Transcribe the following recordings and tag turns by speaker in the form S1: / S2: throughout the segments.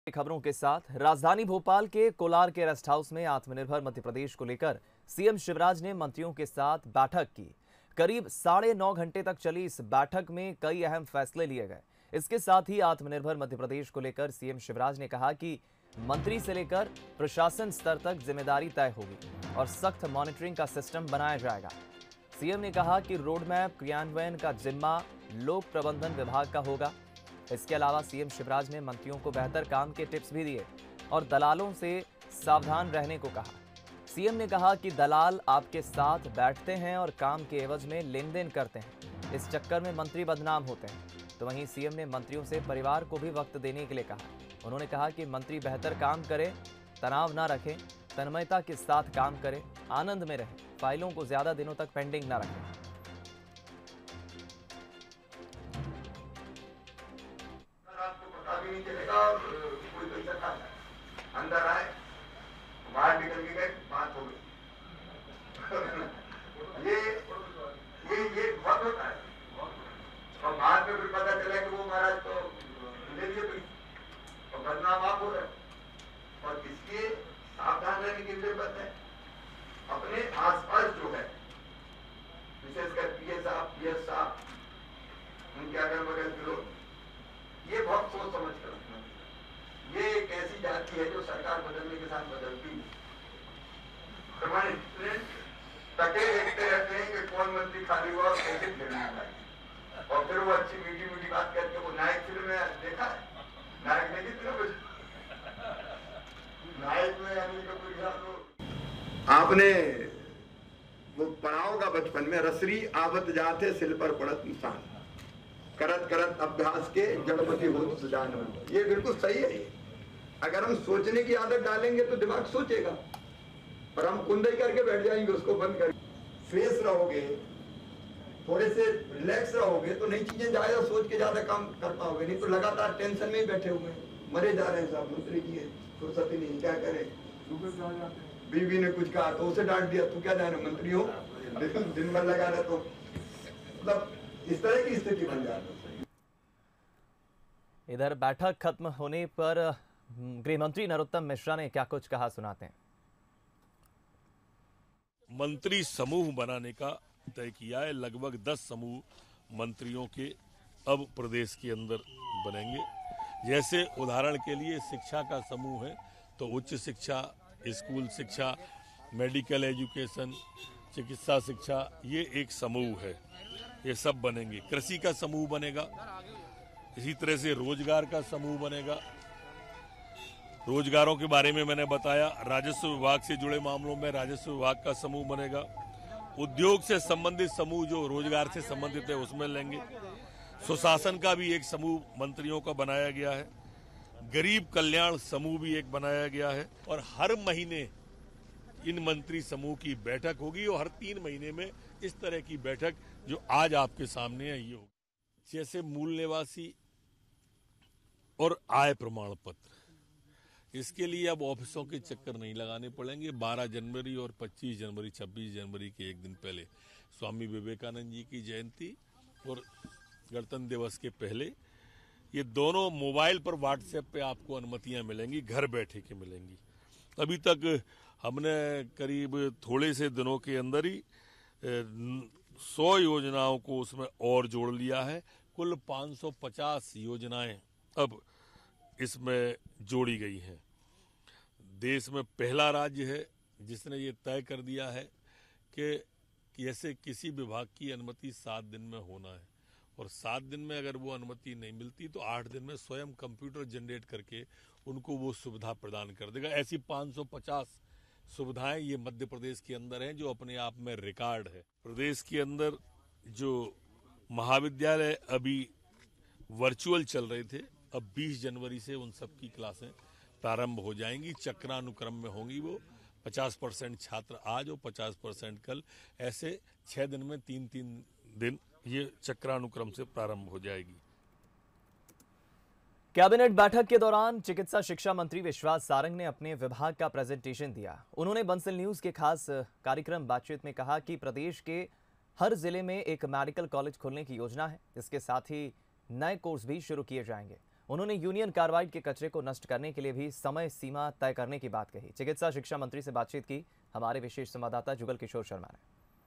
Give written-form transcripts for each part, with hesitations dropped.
S1: खबरों के साथ राजधानी भोपाल के कोलार के रेस्ट हाउस में आत्मनिर्भर मध्य प्रदेश को लेकर सीएम शिवराज ने मंत्रियों के साथ बैठक की। करीब 9.5 घंटे तक चली इस बैठक में कई अहम फैसले लिए गए। इसके साथ ही आत्मनिर्भर मध्य प्रदेश को लेकर सीएम शिवराज ने कहा कि मंत्री से लेकर प्रशासन स्तर तक जिम्मेदारी तय होगी और सख्त मॉनिटरिंग का सिस्टम बनाया जाएगा। सीएम ने कहा कि रोड मैप क्रियान्वयन का जिम्मा लोक प्रबंधन विभाग का होगा। इसके अलावा सीएम शिवराज ने मंत्रियों को बेहतर काम के टिप्स भी दिए और दलालों से सावधान रहने को कहा। सीएम ने कहा कि दलाल आपके साथ बैठते हैं और काम के एवज में लेन देन करते हैं, इस चक्कर में मंत्री बदनाम होते हैं। तो वहीं सीएम ने मंत्रियों से परिवार को भी वक्त देने के लिए कहा। उन्होंने कहा कि मंत्री बेहतर काम करें, तनाव ना रखें, तन्मयता के साथ काम करें, आनंद में रहें, फाइलों को ज्यादा दिनों तक पेंडिंग ना रखें।
S2: नहीं चलेगा और कोई पैसा था अंदर आए बाहर निकल के गए, बात हो गई। ये बहुत होता है और बाद में फिर पता चला कि वो महाराज तो ले लिए पैसे और बदनाम आप हो रहे और इसलिए सावधान रहने की जरूरत है। अपने आसपास जो है विशेषकर पीएस साहब उनके अगल बगल के लोग, ये बहुत सोच समझ कर रखना। ये एक ऐसी जाति है जो सरकार बदलने के साथ बदलती है। हमारे टके देखते रहते हैं कि कौन मंत्री खाली हुआ और कैसे खेलना है और फिर वो अच्छी मीठी बात करके वो नायक फिल्म में देखा है, नायक ने कितने कुछ नायक में अनिल कपूर साहब आपने वो पढ़ा होगा बचपन में, रसरी आवत जाते सिल पर पड़त निशान, करत करत अभ्यास के जड़मति हो सुजान। ये बिल्कुल सही है। अगर हम सोचने की आदत डालेंगे तो दिमाग सोचेगा, पर हम कुंदई करके बैठ जाएंगे, उसको बंद करके फ्रेश रहोगे, थोड़े से रिलैक्स रहोगे तो नई चीजें ज्यादा सोच के ज्यादा काम कर पाओगे। नहीं तो लगातार टेंशन में ही बैठे हुए मरे जा रहे हैं। साहब मंत्री जी फुर्सत ही नहीं, क्या करे। बीवी ने कुछ कहा तो उसे डांट दिया, तू क्या जाने मंत्री हो, दिन भर लगा रहे तो मतलब इस तरह की स्थिति बन जाती है।
S1: इधर बैठक खत्म होने पर गृह मंत्री नरोत्तम मिश्रा ने क्या कुछ कहा, सुनाते हैं।
S3: मंत्री समूह बनाने का तय किया है। लगभग 10 समूह मंत्रियों के अब प्रदेश के अंदर बनेंगे। जैसे उदाहरण के लिए शिक्षा का समूह है तो उच्च शिक्षा, स्कूल शिक्षा, मेडिकल एजुकेशन, चिकित्सा शिक्षा, ये एक समूह है, ये सब बनेंगे। कृषि का समूह बनेगा, इसी तरह से रोजगार का समूह बनेगा। रोजगारों के बारे में मैंने बताया। राजस्व विभाग से जुड़े मामलों में राजस्व विभाग का समूह बनेगा। उद्योग से संबंधित समूह जो रोजगार से संबंधित है उसमें लेंगे। सुशासन का भी एक समूह मंत्रियों का बनाया गया है। गरीब कल्याण समूह भी एक बनाया गया है और हर महीने इन मंत्री समूह की बैठक होगी और हर 3 महीने में इस तरह की बैठक जो आज आपके सामने है ये होगी। जैसे मूल निवासी और आय प्रमाण पत्र, इसके लिए अब ऑफिसों के चक्कर नहीं लगाने पड़ेंगे। 12 जनवरी और 25 जनवरी 26 जनवरी के एक दिन पहले स्वामी विवेकानंद जी की जयंती और गणतंत्र दिवस के पहले ये दोनों मोबाइल पर व्हाट्सएप पे आपको अनुमतियां मिलेंगी, घर बैठे के मिलेंगी। अभी तक हमने करीब थोड़े से दिनों के अंदर ही 100 योजनाओं को उसमें और जोड़ लिया है। कुल 550 योजनाएं अब इसमें जोड़ी गई हैं। देश में पहला राज्य है जिसने ये तय कर दिया है कि ऐसे किसी विभाग की अनुमति 7 दिन में होना है और 7 दिन में अगर वो अनुमति नहीं मिलती तो 8 दिन में स्वयं कंप्यूटर जनरेट करके उनको वो सुविधा प्रदान कर देगा। ऐसी 550 सुविधाएं ये मध्य प्रदेश के अंदर हैं जो अपने आप में रिकॉर्ड है। प्रदेश के अंदर जो महाविद्यालय अभी वर्चुअल चल रहे थे, अब 20 जनवरी से उन सब की क्लासें प्रारंभ हो जाएंगी। चक्रानुक्रम में होंगी वो, 50% छात्र आज और 50% कल, ऐसे 6 दिन में 3-3 दिन ये चक्रानुक्रम से प्रारंभ हो जाएगी।
S1: कैबिनेट बैठक के दौरान चिकित्सा शिक्षा मंत्री विश्वास सारंग ने अपने विभाग का प्रेजेंटेशन दिया। उन्होंने बंसल न्यूज के खास कार्यक्रम बातचीत में कहा कि प्रदेश के हर जिले में एक मेडिकल कॉलेज खोलने की योजना है। इसके साथ ही नए कोर्स भी शुरू किए जाएंगे। उन्होंने यूनियन कार्बाइड के कचरे को नष्ट करने के लिए भी समय सीमा तय करने की बात कही। चिकित्सा शिक्षा मंत्री से बातचीत की हमारे विशेष संवाददाता जुगल किशोर शर्मा ने।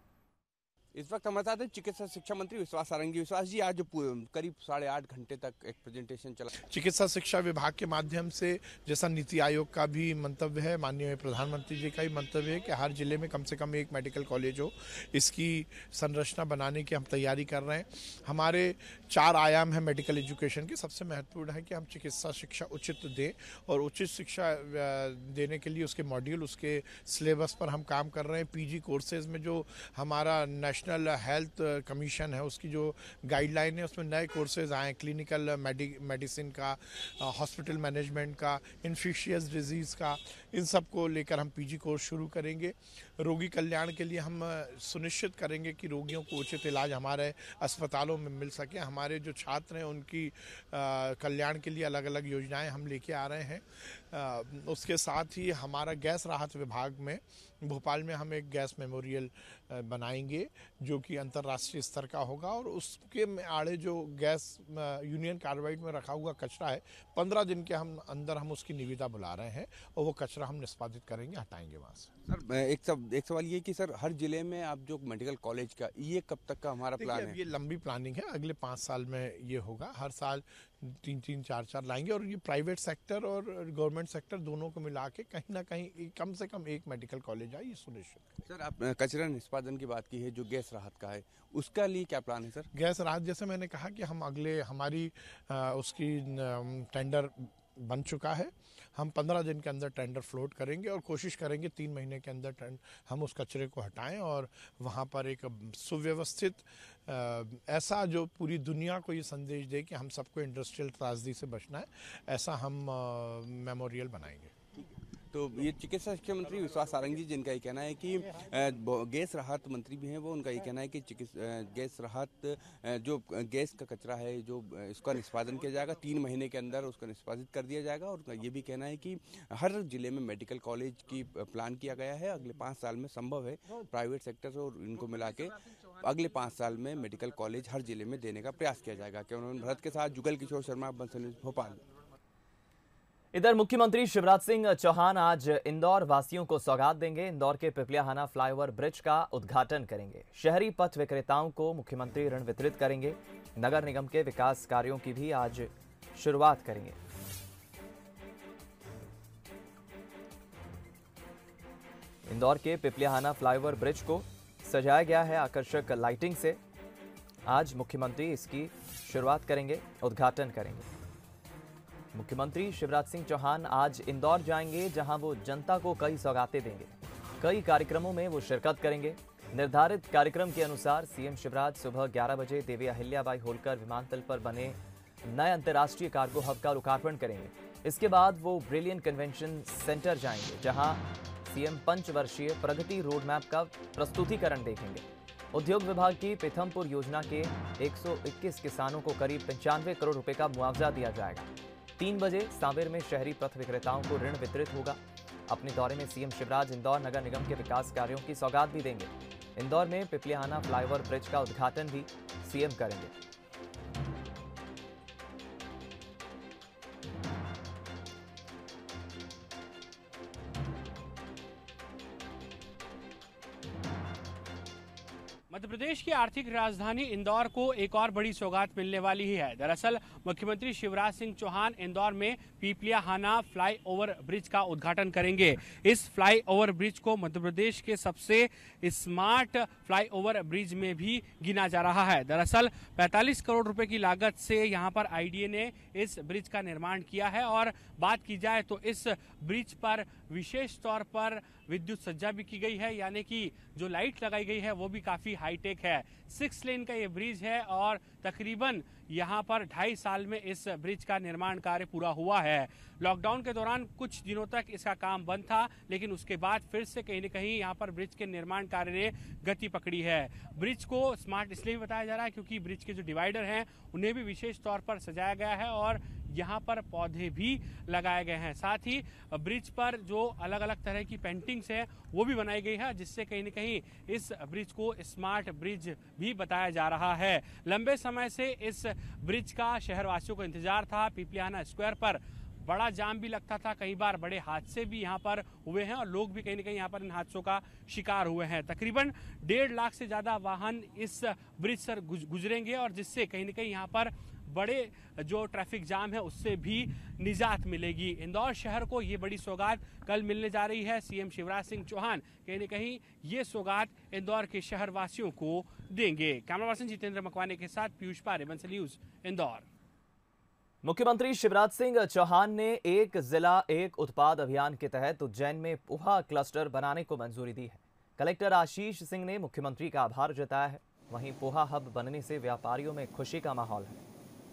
S4: इस वक्त हमारे साथ है चिकित्सा शिक्षा मंत्री विश्वास सारंगी। विश्वास जी, आज करीब 8.5 घंटे तक एक प्रेजेंटेशन चला।
S5: चिकित्सा शिक्षा विभाग के माध्यम से जैसा नीति आयोग का भी मंतव्य है, माननीय प्रधानमंत्री जी का भी मंतव्य है कि हर जिले में कम से कम एक मेडिकल कॉलेज हो, इसकी संरचना बनाने की हम तैयारी कर रहे हैं। हमारे 4 आयाम है मेडिकल एजुकेशन के। सबसे महत्वपूर्ण है कि हम चिकित्सा शिक्षा उचित दें और उचित शिक्षा देने के लिए उसके मॉड्यूल, उसके सिलेबस पर हम काम कर रहे हैं। पीजी कोर्सेज में जो हमारा नेशनल हेल्थ कमीशन है उसकी जो गाइडलाइन है उसमें नए कोर्सेज आए, क्लिनिकल मेडिसिन का, हॉस्पिटल मैनेजमेंट का, इन्फेक्शियस डिजीज़ का, इन सब को लेकर हम पीजी कोर्स शुरू करेंगे। रोगी कल्याण के लिए हम सुनिश्चित करेंगे कि रोगियों को उचित इलाज हमारे अस्पतालों में मिल सके। हमारे जो छात्र हैं उनकी कल्याण के लिए अलग अलग योजनाएं हम लेके आ रहे हैं। उसके साथ ही हमारा गैस राहत विभाग में भोपाल में हम एक गैस मेमोरियल बनाएंगे जो कि अंतर्राष्ट्रीय स्तर का होगा और उसके आड़े जो गैस यूनियन कार्बाइड में रखा हुआ कचरा है 15 दिन के अंदर हम उसकी निविदा बुला रहे हैं और वो कचरा हम निष्पादित करेंगे, हटाएंगे वहाँ से।
S4: सर, एक सवाल ये कि सर हर जिले में आप जो मेडिकल कॉलेज का ये कब तक का हमारा प्लान है?
S5: ये लंबी प्लानिंग है, अगले 5 साल में ये होगा। हर साल 3-3, 4-4 लाएंगे और ये प्राइवेट सेक्टर और गवर्नमेंट सेक्टर दोनों को मिला के कहीं ना कहीं कम से कम एक मेडिकल कॉलेज आए, ये सुनिश्चित।
S4: सर, आप कचरा निष्पादन की बात की है जो गैस राहत का है, उसका लिए क्या प्लान है सर?
S5: गैस राहत जैसे मैंने कहा कि हम हमारी उसकी टेंडर बन चुका है। हम 15 दिन के अंदर टेंडर फ्लोट करेंगे और कोशिश करेंगे 3 महीने के अंदर हम उस कचरे को हटाएं और वहां पर एक सुव्यवस्थित ऐसा जो पूरी दुनिया को ये संदेश दे कि हम सबको इंडस्ट्रियल त्रासदी से बचना है, ऐसा हम मेमोरियल बनाएंगे।
S4: तो ये चिकित्सा शिक्षा मंत्री विश्वास सारंगी जी, जिनका ये कहना है कि गैस राहत मंत्री भी हैं, वो उनका ये कहना है कि गैस राहत जो गैस का कचरा है जो इसका निष्पादन किया जाएगा 3 महीने के अंदर उसका निष्पादित कर दिया जाएगा। और ये भी कहना है कि हर जिले में मेडिकल कॉलेज की प्लान किया गया है। अगले 5 साल में संभव है प्राइवेट सेक्टर से और इनको मिला के अगले 5 साल में मेडिकल कॉलेज हर जिले में देने का प्रयास किया जाएगा। कैमरामैन भरत के साथ जुगल किशोर शर्मा, भोपाल।
S1: इधर मुख्यमंत्री शिवराज सिंह चौहान आज इंदौर वासियों को सौगात देंगे। इंदौर के पिपलियाहाना फ्लाईओवर ब्रिज का उद्घाटन करेंगे। शहरी पथ विक्रेताओं को मुख्यमंत्री ऋण वितरित करेंगे। नगर निगम के विकास कार्यों की भी आज शुरुआत करेंगे। इंदौर के पिपलियाहाना फ्लाईओवर ब्रिज को सजाया गया है आकर्षक लाइटिंग से। आज मुख्यमंत्री इसकी शुरुआत करेंगे, उद्घाटन करेंगे। मुख्यमंत्री शिवराज सिंह चौहान आज इंदौर जाएंगे, जहां वो जनता को कई सौगातें देंगे। कई कार्यक्रमों में वो शिरकत करेंगे। निर्धारित कार्यक्रम के अनुसार सीएम शिवराज सुबह 11 बजे देवी अहिल्याबाई होलकर विमानतल पर बने नए अंतर्राष्ट्रीय कार्गो हब का लोकार्पण करेंगे। इसके बाद वो ब्रिलियंट कन्वेंशन सेंटर जाएंगे, जहां सीएम पंचवर्षीय प्रगति रोड मैप का प्रस्तुतिकरण देखेंगे। उद्योग विभाग की पीथमपुर योजना के 121 किसानों को करीब 95 करोड़ रुपए का मुआवजा दिया जाएगा। 3 बजे सांवेर में शहरी पथ विक्रेताओं को ऋण वितरित होगा। अपने दौरे में सीएम शिवराज इंदौर नगर निगम के विकास कार्यों की सौगात भी देंगे। इंदौर में पिपलियाहाना फ्लाईओवर ब्रिज का उद्घाटन भी सीएम करेंगे।
S6: मध्य प्रदेश की आर्थिक राजधानी इंदौर को एक और बड़ी सौगात मिलने वाली ही है। दरअसल मुख्यमंत्री शिवराज सिंह चौहान इंदौर में पिपलियाहाना फ्लाईओवर ब्रिज का उद्घाटन करेंगे। इस फ्लाईओवर ब्रिज को मध्य प्रदेश के सबसे स्मार्ट फ्लाईओवर ब्रिज में भी गिना जा रहा है। दरअसल 45 करोड़ रुपए की लागत से यहां पर आईडीए ने इस ब्रिज का निर्माण किया है और बात की जाए तो इस ब्रिज पर विशेष तौर पर विद्युत सज्जा भी की गई है, यानी कि जो लाइट लगाई गई है वो भी काफी हाईटेक है। 6 लेन का ये ब्रिज है और तकरीबन यहाँ पर 2.5 साल में इस ब्रिज का निर्माण कार्य पूरा हुआ है। लॉकडाउन के दौरान कुछ दिनों तक इसका काम बंद था, लेकिन उसके बाद फिर से कहीं न कहीं यहाँ पर ब्रिज के निर्माण कार्य ने गति पकड़ी है। ब्रिज को स्मार्ट इसलिए भी बताया जा रहा है क्योंकि ब्रिज के जो डिवाइडर हैं उन्हें भी विशेष तौर पर सजाया गया है और यहाँ पर पौधे भी लगाए गए हैं। साथ ही ब्रिज पर जो अलग अलग तरह की पेंटिंग्स है वो भी बनाई गई है, जिससे कहीं न कहीं इस ब्रिज को स्मार्ट ब्रिज भी बताया जा रहा है। लंबे समय से इस ब्रिज का शहरवासियों को इंतजार था। पीपलियाहाना स्क्वायर पर बड़ा जाम भी लगता था, कई बार बड़े हादसे भी यहाँ पर हुए हैं और लोग भी कहीं न कहीं यहाँ पर इन हादसों का शिकार हुए हैं। तकरीबन 1.5 लाख से ज़्यादा वाहन इस ब्रिज से गुजरेंगे और जिससे कहीं न कहीं यहाँ पर बड़े जो ट्रैफिक जाम है उससे भी निजात मिलेगी। इंदौर शहर को ये बड़ी सौगात कल मिलने जा रही है। सीएम शिवराज सिंह चौहान कहीं न कहीं ये सौगात इंदौर के शहरवासियों को देंगे। कैमरा पर्सन जितेंद्र मकवाने के साथ पीयूष पारे, बंसल न्यूज, इंदौर।
S1: मुख्यमंत्री शिवराज सिंह चौहान ने एक जिला एक उत्पाद अभियान के तहत उज्जैन में पोहा क्लस्टर बनाने को मंजूरी दी है। कलेक्टर आशीष सिंह ने मुख्यमंत्री का आभार जताया है। वहीं पोहा हब बनने से व्यापारियों में खुशी का माहौल है।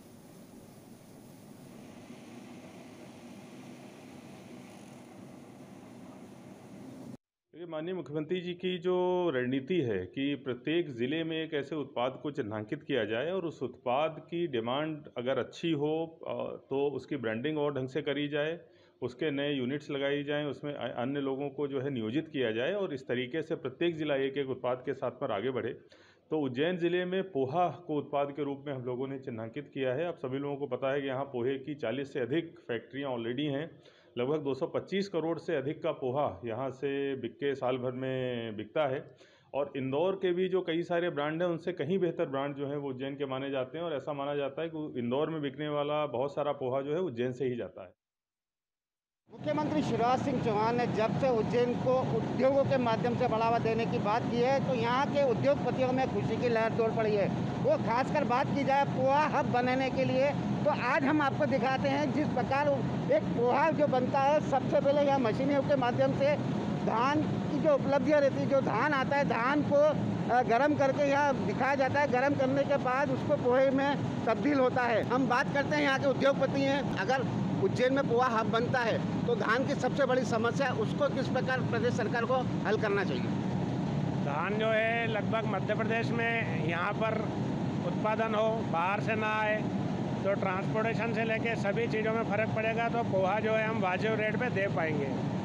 S7: ये माननीय मुख्यमंत्री जी की जो रणनीति है कि प्रत्येक ज़िले में एक ऐसे उत्पाद को चिन्हांकित किया जाए और उस उत्पाद की डिमांड अगर अच्छी हो तो उसकी ब्रांडिंग और ढंग से करी जाए, उसके नए यूनिट्स लगाई जाएं, उसमें अन्य लोगों को जो है नियोजित किया जाए और इस तरीके से प्रत्येक ज़िला एक एक उत्पाद के साथ पर आगे बढ़े। तो उज्जैन ज़िले में पोहा को उत्पाद के रूप में हम लोगों ने चिन्हांकित किया है। अब सभी लोगों को पता है कि यहाँ पोहे की 40 से अधिक फैक्ट्रियाँ ऑलरेडी हैं। लगभग 225 करोड़ से अधिक का पोहा यहाँ से बिक के साल भर में बिकता है और इंदौर के भी जो कई सारे ब्रांड हैं उनसे कहीं बेहतर ब्रांड जो है वो उज्जैन के माने जाते हैं और ऐसा माना जाता है कि इंदौर में बिकने वाला बहुत सारा पोहा जो है उज्जैन से ही जाता है।
S8: मुख्यमंत्री शिवराज सिंह चौहान ने जब से उज्जैन को उद्योगों के माध्यम से बढ़ावा देने की बात की है तो यहाँ के उद्योगपतियों में खुशी की लहर दौड़ पड़ी है। वो खासकर बात की जाए पोहा हब बनाने के लिए तो आज हम आपको दिखाते हैं जिस प्रकार एक पोहा जो बनता है। सबसे पहले यहाँ मशीनों के माध्यम से धान की जो उपलब्धियाँ रहती है, जो धान आता है धान को गरम करके यहाँ दिखाया जाता है। गरम करने के बाद उसको पोहे में तब्दील होता है। हम बात करते हैं यहाँ के उद्योगपति हैं। अगर उज्जैन में पोहा हब बनता है तो धान की सबसे बड़ी समस्या उसको किस प्रकार प्रदेश सरकार को हल करना चाहिए?
S9: धान जो है लगभग मध्य प्रदेश में यहाँ पर उत्पादन हो, बाहर से ना आए, तो ट्रांसपोर्टेशन से लेके सभी चीज़ों में फ़र्क पड़ेगा तो पोहा जो है हम वाजिब रेट पे दे पाएंगे।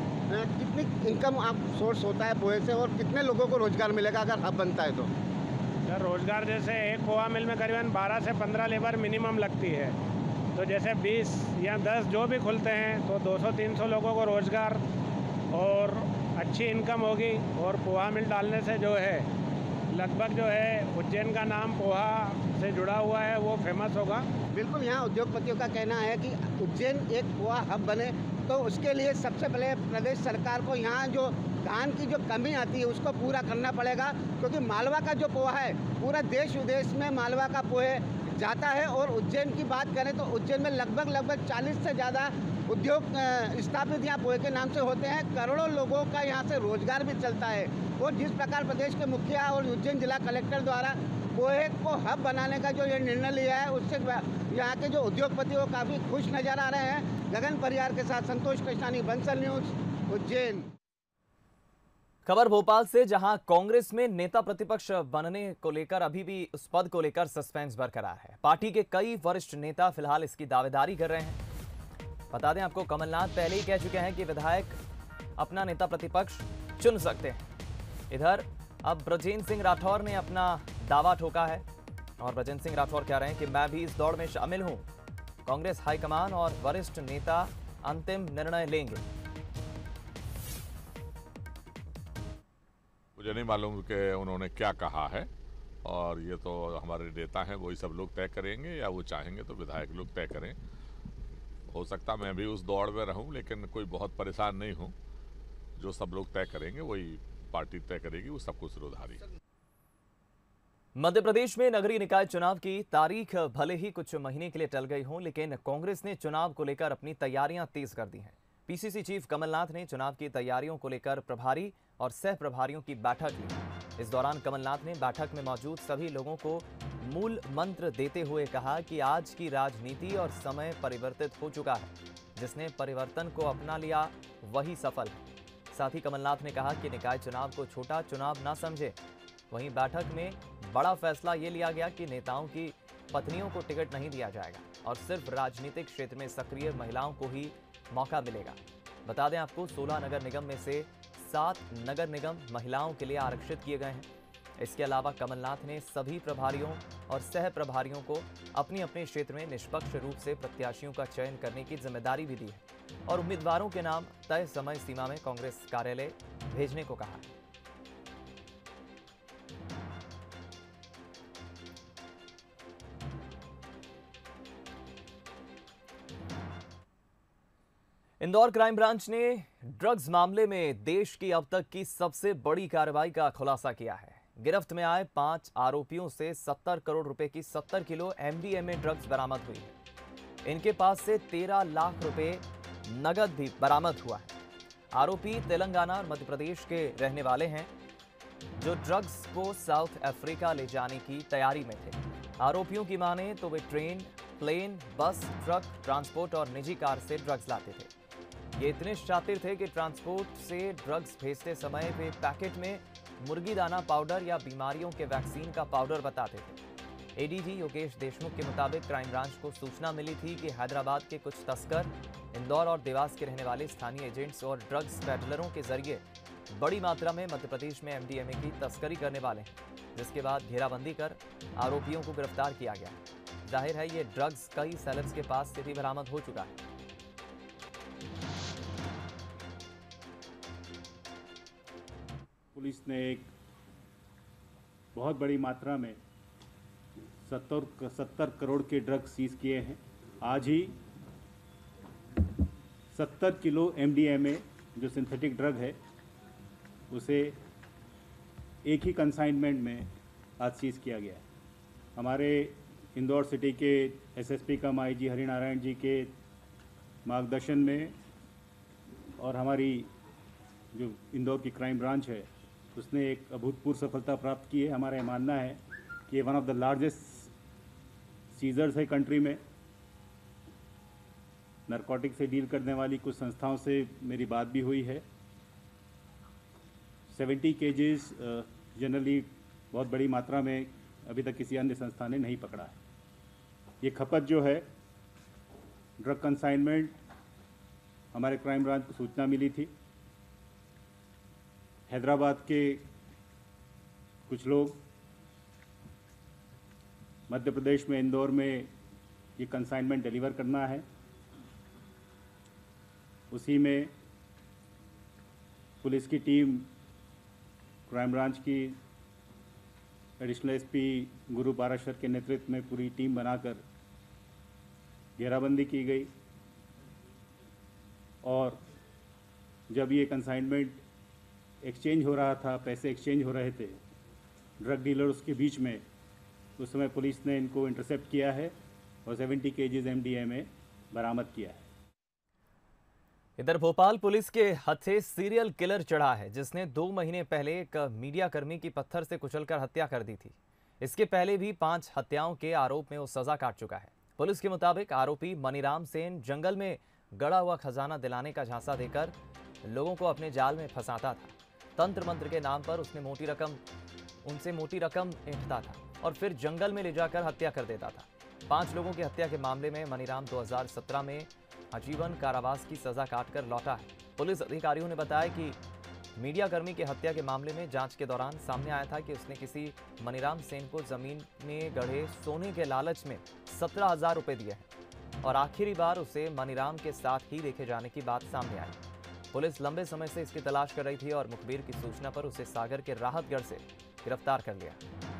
S8: कितनी इनकम आप सोर्स होता है पोहे से और कितने लोगों को रोजगार मिलेगा अगर हब बनता है तो?
S9: सर रोजगार जैसे एक पोहा मिल में करीबन 12 से 15 लेबर मिनिमम लगती है, तो जैसे 20 या 10 जो भी खुलते हैं तो 200-300 लोगों को रोजगार और अच्छी इनकम होगी। और पोहा मिल डालने से जो है लगभग जो है उज्जैन का नाम पोहा से जुड़ा हुआ है वो फेमस होगा।
S8: बिल्कुल, यहाँ उद्योगपतियों का कहना है कि उज्जैन एक पोहा हब बने तो उसके लिए सबसे पहले प्रदेश सरकार को यहाँ जो धान की जो कमी आती है उसको पूरा करना पड़ेगा, क्योंकि मालवा का जो पोहा है पूरा देश विदेश में मालवा का पोहे जाता है। और उज्जैन की बात करें तो उज्जैन में लगभग 40 से ज़्यादा उद्योग स्थापित यहाँ पोहे के नाम से होते हैं। करोड़ों लोगों का यहाँ से रोजगार भी चलता है। और जिस प्रकार प्रदेश के मुखिया और उज्जैन जिला कलेक्टर द्वारा पोहे को हब बनाने का जो ये निर्णय लिया है उससे यहाँ के जो उद्योगपति वो काफ़ी खुश नजर आ रहे हैं। गगन परियार के साथ संतोष कृष्णानी, बंसल न्यूज, उज्जैन।
S1: खबर भोपाल से, जहां कांग्रेस में नेता प्रतिपक्ष बनने को लेकर अभी भी उस पद को लेकर सस्पेंस बरकरार है। पार्टी के कई वरिष्ठ नेता फिलहाल इसकी दावेदारी कर रहे हैं। बता दें आपको, कमलनाथ पहले ही कह चुके हैं कि विधायक अपना नेता प्रतिपक्ष चुन सकते हैं। इधर अब ब्रजेंद्र सिंह राठौर ने अपना दावा ठोका है और ब्रजेंद्र सिंह राठौर कह रहे हैं कि मैं भी इस दौड़ में शामिल हूं। कांग्रेस हाईकमान और वरिष्ठ नेता अंतिम निर्णय लेंगे।
S10: मुझे नहीं मालूम कि उन्होंने क्या कहा है और ये तो हमारे नेता हैं, वही सब लोग तय करेंगे, या वो चाहेंगे तो विधायक लोग तय करें। हो सकता मैं भी उस दौड़ में रहूं, लेकिन कोई बहुत परेशान नहीं हूं। जो सब लोग तय करेंगे वही पार्टी तय करेगी, वो सब कुछ सिरोधारी।
S1: मध्य प्रदेश में नगरीय निकाय चुनाव की तारीख भले ही कुछ महीने के लिए टल गई हो, लेकिन कांग्रेस ने चुनाव को लेकर अपनी तैयारियां तेज कर दी हैं। पीसीसी चीफ कमलनाथ ने चुनाव की तैयारियों को लेकर प्रभारी और सह प्रभारियों की बैठक ली। इस दौरान कमलनाथ ने बैठक में मौजूद सभी लोगों को मूल मंत्र देते हुए कहा कि आज की राजनीति और समय परिवर्तित हो चुका है। जिसने परिवर्तन को अपना लिया वही सफल है। साथ ही कमलनाथ ने कहा कि निकाय चुनाव को छोटा चुनाव ना समझे। वहीं बैठक में बड़ा फैसला ये लिया गया कि नेताओं की पत्नियों को टिकट नहीं दिया जाएगा। और सिर्फ राजनीतिक क्षेत्र में सक्रिय महिलाओं को ही मौका मिलेगा। बता दें आपको 16 नगर निगम में से 7 नगर निगम महिलाओं के लिए आरक्षित किए गए हैं। इसके अलावा कमलनाथ ने सभी प्रभारियों और सह प्रभारियों को अपनी अपने क्षेत्र में निष्पक्ष रूप से प्रत्याशियों का चयन करने की जिम्मेदारी भी दी है और उम्मीदवारों के नाम तय समय सीमा में कांग्रेस कार्यालय भेजने को कहा है। इंदौर क्राइम ब्रांच ने ड्रग्स मामले में देश की अब तक की सबसे बड़ी कार्रवाई का खुलासा किया है। गिरफ्त में आए 5 आरोपियों से 70 करोड़ रुपए की 70 किलो MDMA ड्रग्स बरामद हुई है। इनके पास से 13 लाख रुपए नगद भी बरामद हुआ है। आरोपी तेलंगाना और मध्य प्रदेश के रहने वाले हैं जो ड्रग्स को साउथ अफ्रीका ले जाने की तैयारी में थे। आरोपियों की माने तो वे train, plane, bus, truck, transport और निजी कार से ड्रग्स लाते थे। ये इतने शातिर थे कि ट्रांसपोर्ट से ड्रग्स भेजते समय वे पैकेट में मुर्गी दाना पाउडर या बीमारियों के वैक्सीन का पाउडर बताते थे। एडीजी योगेश देशमुख के मुताबिक क्राइम ब्रांच को सूचना मिली थी कि हैदराबाद के कुछ तस्कर इंदौर और देवास के रहने वाले स्थानीय एजेंट्स और ड्रग्स पेडलरों के जरिए बड़ी मात्रा में मध्य प्रदेश में MDMA की तस्करी करने वाले हैं, जिसके बाद घेराबंदी कर आरोपियों को गिरफ्तार किया गया। जाहिर है ये ड्रग्स कई सेलर्स के पास से भी बरामद हो चुका है।
S11: पुलिस ने एक बहुत बड़ी मात्रा में 70 करोड़ के ड्रग्स सीज किए हैं। आज ही 70 किलो MDMA जो सिंथेटिक ड्रग है उसे एक ही कंसाइनमेंट में आज सीज किया गया है। हमारे इंदौर सिटी के SSP cum IG Harinarayan ji के मार्गदर्शन में और हमारी जो इंदौर की क्राइम ब्रांच है उसने एक अभूतपूर्व सफलता प्राप्त की है। हमारा मानना है कि ये one of the largest seizures है कंट्री में। नारकोटिक से डील करने वाली कुछ संस्थाओं से मेरी बात भी हुई है। 70 केजीज जनरली बहुत बड़ी मात्रा में अभी तक किसी अन्य संस्था ने नहीं पकड़ा है। ये खपत जो है ड्रग कंसाइनमेंट हमारे क्राइम ब्रांच को सूचना मिली थी। हैदराबाद के कुछ लोग मध्य प्रदेश में इंदौर में ये कंसाइनमेंट डिलीवर करना है। उसी में पुलिस की टीम क्राइम ब्रांच की एडिशनल SP गुरु पाराशर के नेतृत्व में पूरी टीम बनाकर घेराबंदी की गई और जब ये कंसाइनमेंट एक्सचेंज हो रहा था, पैसे एक्सचेंज हो रहे थे ड्रग डीलर्स के बीच में, उस समय पुलिस ने इनको इंटरसेप्ट किया है और 70 केजीज MDMA बरामद किया है।
S1: इधर भोपाल पुलिस के हत्थे सीरियल किलर चढ़ा है जिसने 2 महीने पहले एक मीडिया कर्मी की पत्थर से कुचलकर हत्या कर दी थी। इसके पहले भी 5 हत्याओं के आरोप में वो सजा काट चुका है। पुलिस के मुताबिक आरोपी मनीराम सेन जंगल में गड़ा हुआ खजाना दिलाने का झांसा देकर लोगों को अपने जाल में फंसाता था। तंत्र मंत्र के नाम पर उसने उनसे मोटी रकम ऐंठता था और फिर जंगल में ले जाकर हत्या कर देता था। 5 लोगों की हत्या के मामले में मनीराम 2017 में आजीवन कारावास की सजा काटकर लौटा है। पुलिस अधिकारियों ने बताया कि मीडिया कर्मी की हत्या के मामले में जांच के दौरान सामने आया था कि उसने किसी मनीराम सेन को जमीन में गढ़े सोने के लालच में 17,000 रुपए दिए हैं और आखिरी बार उसे मनीराम के साथ ही देखे जाने की बात सामने आई। पुलिस लंबे समय से इसकी तलाश कर रही थी और मुखबिर की सूचना पर उसे सागर के राहतगढ़ से गिरफ्तार कर लिया।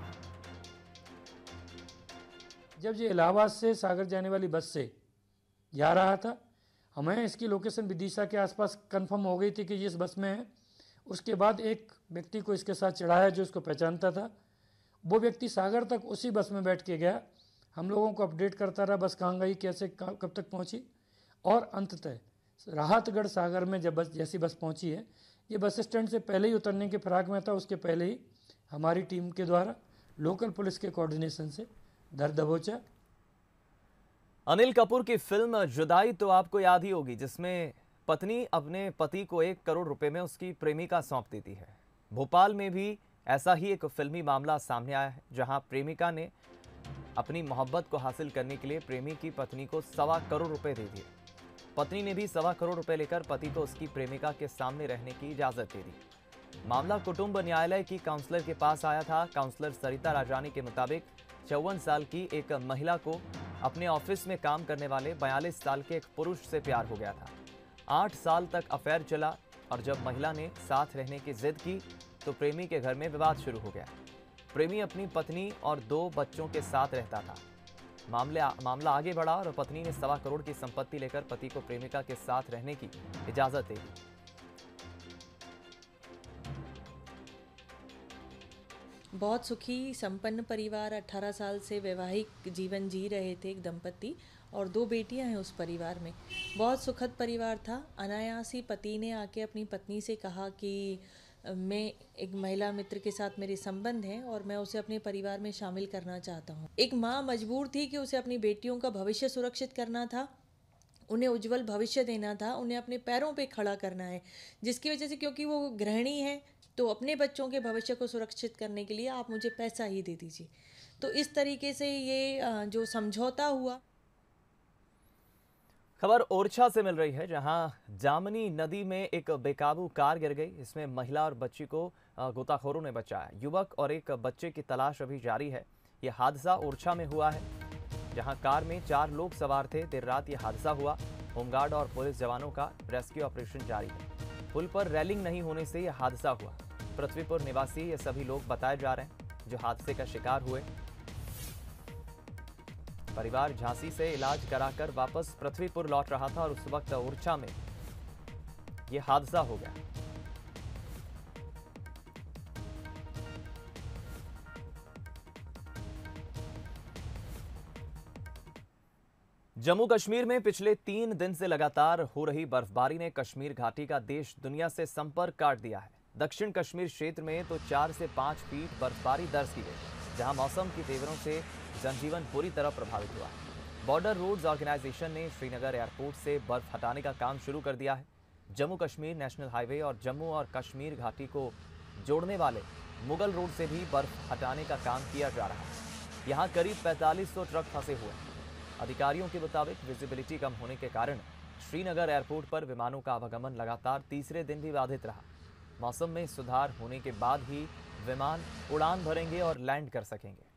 S12: जब ये इलाहाबाद से सागर जाने वाली बस से जा रहा था, हमें इसकी लोकेशन विदिशा के आसपास कंफर्म हो गई थी कि ये इस बस में है। उसके बाद एक व्यक्ति को इसके साथ चढ़ाया जो इसको पहचानता था। वो व्यक्ति सागर तक उसी बस में बैठ के गया, हम लोगों को अपडेट करता रहा बस कहाँ गई, कैसे कब तक पहुँची, और अंततः राहतगढ़ सागर में जब जैसी बस पहुँची है, ये बस स्टैंड से पहले ही उतरने के फिराक में था। उसके पहले ही हमारी टीम के द्वारा लोकल पुलिस के कोऑर्डिनेशन से धर दबोचा।
S1: अनिल कपूर की फिल्म जुदाई तो आपको याद ही होगी, जिसमें पत्नी अपने पति को 1 करोड़ रुपए में उसकी प्रेमिका सौंप देती है। भोपाल में भी ऐसा ही एक फिल्मी मामला सामने आया है, जहां प्रेमिका ने अपनी मोहब्बत को हासिल करने के लिए प्रेमी की पत्नी को 1.25 करोड़ रुपए दे दिए। पत्नी ने भी 1.25 करोड़ रुपए लेकर पति को उसकी प्रेमिका के सामने रहने की इजाजत दे दी। मामला कुटुंब न्यायालय की काउंसलर के पास आया था। काउंसलर सरिता राजानी के मुताबिक 54 साल की एक महिला को अपने ऑफिस में काम करने वाले 42 साल के एक पुरुष से प्यार हो गया था। 8 साल तक अफेयर चला और जब महिला ने साथ रहने की जिद की तो प्रेमी के घर में विवाद शुरू हो गया। प्रेमी अपनी पत्नी और 2 बच्चों के साथ रहता था। मामला आगे बढ़ा और पत्नी ने 1.25 करोड़ की संपत्ति लेकर पति को प्रेमिका के साथ रहने की इजाजत दे दी।
S13: बहुत सुखी संपन्न परिवार, 18 साल से वैवाहिक जीवन जी रहे थे एक दंपति और 2 बेटियां हैं उस परिवार में। बहुत सुखद परिवार था। अनायास ही पति ने आके अपनी पत्नी से कहा कि मैं एक महिला मित्र के साथ मेरे संबंध हैं और मैं उसे अपने परिवार में शामिल करना चाहता हूँ। एक माँ मजबूर थी कि उसे अपनी बेटियों का भविष्य सुरक्षित करना था, उन्हें उज्जवल भविष्य देना था, उन्हें अपने पैरों पे खड़ा करना है, जिसकी वजह से क्योंकि वो गृहिणी है तो अपने बच्चों के भविष्य को सुरक्षित करने के लिए आप मुझे पैसा ही दे दीजिए। तो इस तरीके से ये जो समझौता हुआ।
S1: खबर ओरछा से मिल रही है, जहां जामनी नदी में एक बेकाबू कार गिर गई। इसमें महिला और बच्ची को गोताखोरों ने बचाया। युवक और एक बच्चे की तलाश अभी जारी है। यह हादसा ओरछा में हुआ है, जहां कार में 4 लोग सवार थे। देर रात यह हादसा हुआ। होमगार्ड और पुलिस जवानों का रेस्क्यू ऑपरेशन जारी है। पुल पर रेलिंग नहीं होने से यह हादसा हुआ। पृथ्वीपुर निवासी ये सभी लोग बताए जा रहे हैं जो हादसे का शिकार हुए। परिवार झांसी से इलाज कराकर वापस पृथ्वीपुर लौट रहा था और उस वक्त ओरछा में यह हादसा हो गया। जम्मू कश्मीर में पिछले 3 दिन से लगातार हो रही बर्फबारी ने कश्मीर घाटी का देश दुनिया से संपर्क काट दिया है। दक्षिण कश्मीर क्षेत्र में तो 4 से 5 फीट बर्फबारी दर्ज की गई, जहां मौसम की तेवरों से जनजीवन पूरी तरह प्रभावित हुआ। बॉर्डर रोड्स ऑर्गेनाइजेशन ने श्रीनगर एयरपोर्ट से बर्फ हटाने का काम शुरू कर दिया है। जम्मू कश्मीर नेशनल हाईवे और जम्मू और कश्मीर घाटी को जोड़ने वाले मुगल रोड से भी बर्फ हटाने का काम किया जा रहा है। यहाँ करीब 4500 ट्रक फंसे हुए हैं। अधिकारियों के मुताबिक विजिबिलिटी कम होने के कारण श्रीनगर एयरपोर्ट पर विमानों का आवागमन लगातार तीसरे दिन भी बाधित रहा। मौसम में सुधार होने के बाद ही विमान उड़ान भरेंगे और लैंड कर सकेंगे।